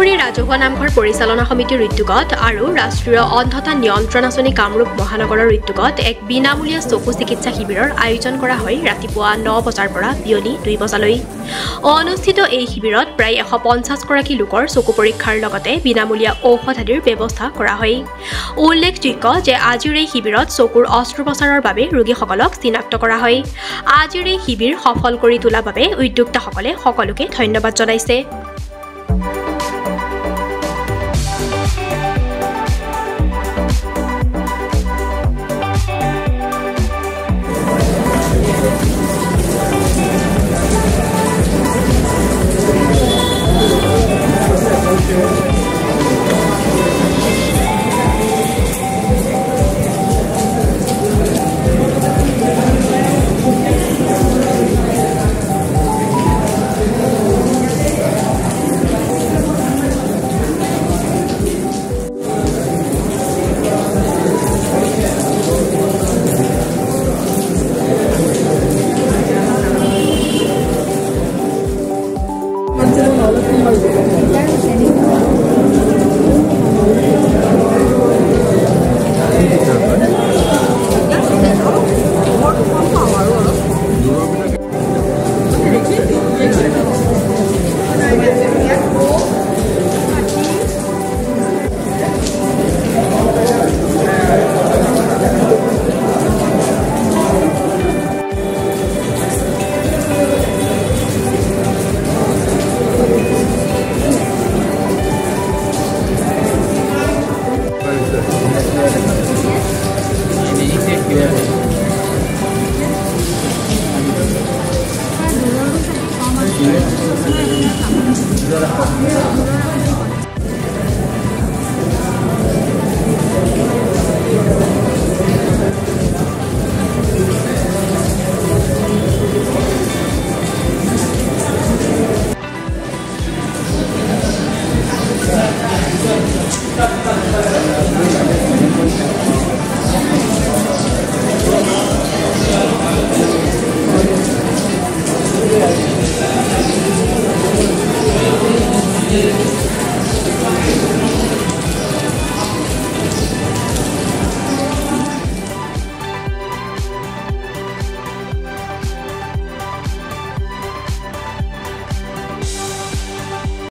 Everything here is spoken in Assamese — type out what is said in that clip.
ধৰি ৰাজহুৱা নামঘৰ পৰিচালনা সমিতিৰ উদ্যোগত আৰু ৰাষ্ট্ৰীয় অন্ধতা নিয়ন্ত্ৰণ আঁচনি কামৰূপ মহানগৰৰ উদ্যোগত এক বিনামূলীয়া চকু চিকিৎসা শিবিৰৰ আয়োজন কৰা হয় ৰাতিপুৱা 9 বজাৰ পৰা বিয়লি 2 বজালৈ। অনুষ্ঠিত এই শিবিৰত প্ৰায় 150 গৰাকী লোকৰ চকু পৰীক্ষাৰ লগতে বিনামূলীয়া ঔষধ আদিৰ ব্যৱস্থা কৰা হয়। উল্লেখযোগ্য যে আজিৰ এই শিবিৰত চকুৰ অস্ত্ৰোপচাৰৰ বাবে ৰোগীসকলক চিনাক্ত কৰা হয়। আজিৰ এই শিবিৰ সফল কৰি তোলাৰ বাবে উদ্যোক্তাসকলে সকলোকে ধন্যবাদ জনাইছে।